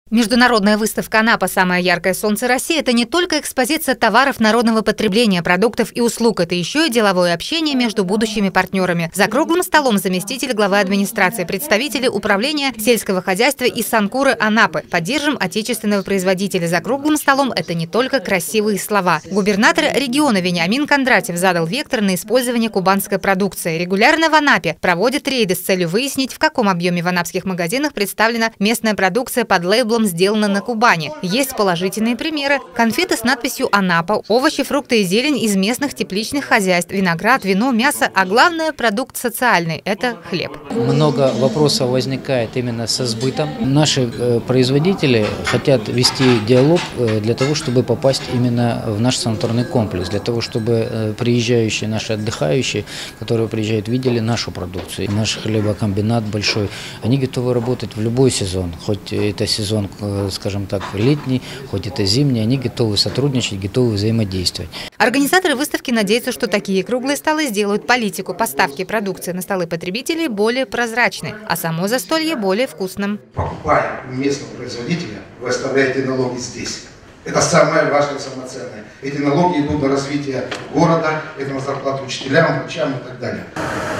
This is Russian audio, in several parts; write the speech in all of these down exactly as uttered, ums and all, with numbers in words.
Международная выставка «Анапа. Самое яркое солнце России» – это не только экспозиция товаров народного потребления, продуктов и услуг, это еще и деловое общение между будущими партнерами. За круглым столом заместитель главы администрации, представители управления сельского хозяйства и санкуры Анапы. Поддержим отечественного производителя. За круглым столом – это не только красивые слова. Губернатор региона Вениамин Кондратьев задал вектор на использование кубанской продукции. Регулярно в Анапе проводит рейды с целью выяснить, в каком объеме в анапских магазинах представлена местная продукция под лейблом «Сделано на Кубани». Есть положительные примеры. Конфеты с надписью «Анапа», овощи, фрукты и зелень из местных тепличных хозяйств, виноград, вино, мясо, а главное – продукт социальный – это хлеб. Много вопросов возникает именно со сбытом. Наши э, производители хотят вести диалог э, для того, чтобы попасть именно в наш санаторный комплекс, для того, чтобы э, приезжающие, наши отдыхающие, которые приезжают, видели нашу продукцию. Наш хлебокомбинат большой, они готовы работать в любой сезон, хоть это сезон, скажем так, летний, хоть это зимний, они готовы сотрудничать, готовы взаимодействовать. Организаторы выставки надеются, что такие круглые столы сделают политику поставки продукции на столы потребителей более прозрачной, а само застолье более вкусным. Покупая у местного производителя, вы оставляете налоги здесь. Это самое важное, самое ценное. Эти налоги идут на развитие города, это на зарплату учителям, врачам и так далее.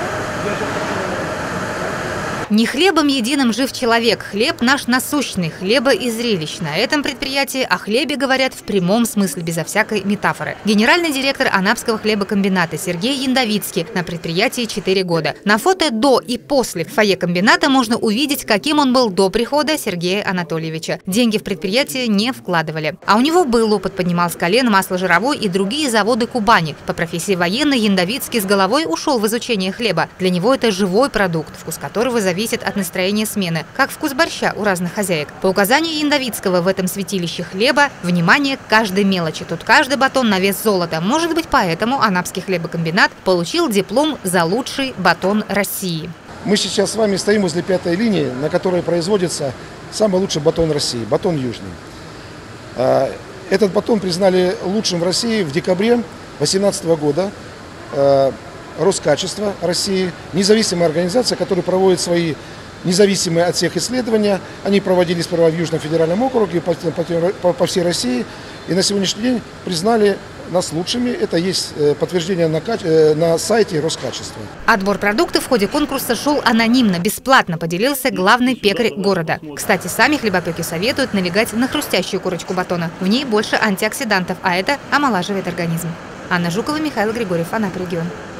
Не хлебом единым жив человек. Хлеб наш насущный, хлеба и зрелищ. На этом предприятии о хлебе говорят в прямом смысле, безо всякой метафоры. Генеральный директор Анапского хлебокомбината Сергей Яндовицкий на предприятии четыре года. На фото до и после в фойе комбината можно увидеть, каким он был до прихода Сергея Анатольевича. Деньги в предприятие не вкладывали. А у него был опыт, поднимал с колен масло-жировой и другие заводы Кубани. По профессии военный Яндовицкий с головой ушел в изучение хлеба. Для него это живой продукт, вкус которого зависит зависит от настроения смены, как вкус борща у разных хозяек. По указанию Яндовицкого в этом святилище хлеба внимание к каждой мелочи. Тут каждый батон на вес золота. Может быть, поэтому Анапский хлебокомбинат получил диплом за лучший батон России. Мы сейчас с вами стоим возле пятой линии, на которой производится самый лучший батон России, батон Южный. Этот батон признали лучшим в России в декабре две тысячи восемнадцатого года. Роскачество России, независимая организация, которая проводит свои независимые от всех исследования. Они проводились сперва в Южном федеральном округе, по, по, по всей России. И на сегодняшний день признали нас лучшими. Это есть подтверждение на, на сайте Роскачества. Отбор продуктов в ходе конкурса шел анонимно, бесплатно, поделился главный пекарь города. Кстати, сами хлебопеки советуют налегать на хрустящую корочку батона. В ней больше антиоксидантов, а это омолаживает организм. Анна Жукова, Михаил Григорьев, Анапа регион.